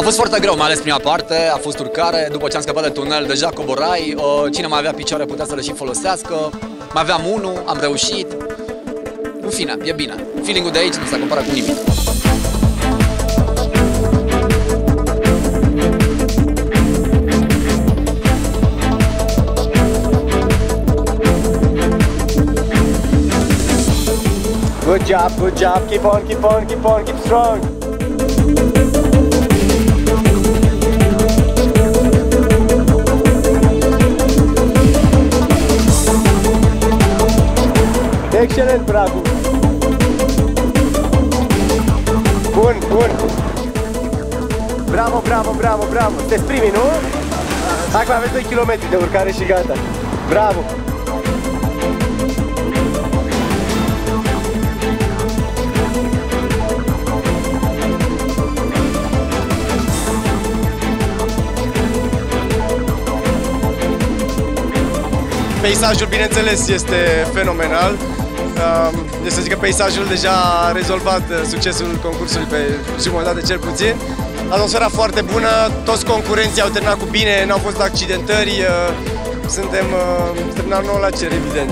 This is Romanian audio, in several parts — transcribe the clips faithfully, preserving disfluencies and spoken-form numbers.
fost foarte greu, mai ales prima parte, a fost urcare, după ce am scăpat de tunel, deja coborai, cine mai avea picioare putea să le și folosească, mai aveam unul, am reușit. În fine, e bine. Feeling-ul de aici nu se compară cu nimic. Good job, good job, keep on, keep on, keep on, keep strong. Excelent, bravo! Bun, bun! Bravo, bravo, bravo, bravo! Sunteți primii, nu? Acum aveți doi kilometri de urcare și gata! Bravo! Peisajul, bineînțeles, este fenomenal. Deci să zic că peisajul deja a rezolvat succesul concursului pe jumătate cel puțin. Atmosfera foarte bună, toți concurenții au terminat cu bine, n-au fost accidentări. Suntem terminat nou la cer, evident.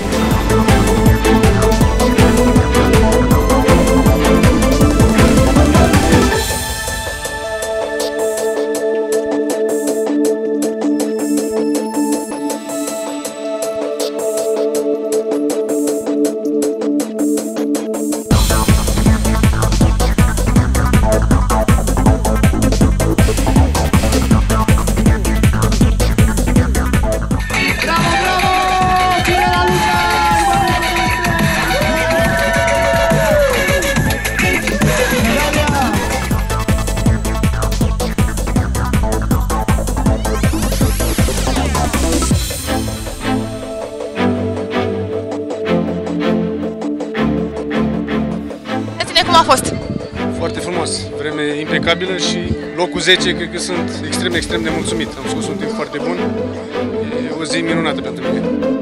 Cum a fost? Foarte frumos, vreme impecabilă și locul zece, cred că sunt extrem, extrem de mulțumit. Am scos un timp foarte bun, e o zi minunată pentru mine.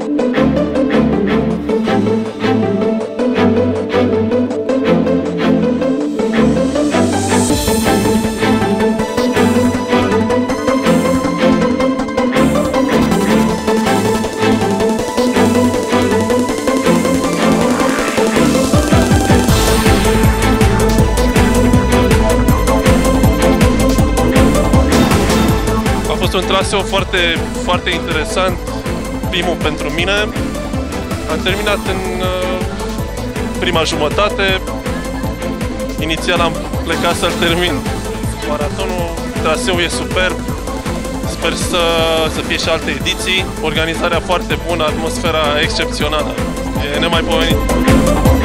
A fost un traseu foarte, foarte interesant, primul pentru mine. Am terminat în uh, prima jumătate. Inițial am plecat să-l termin maratonul. Traseul e superb. Sper să, să fie și alte ediții. Organizarea foarte bună, atmosfera excepțională. E nemaipomenit.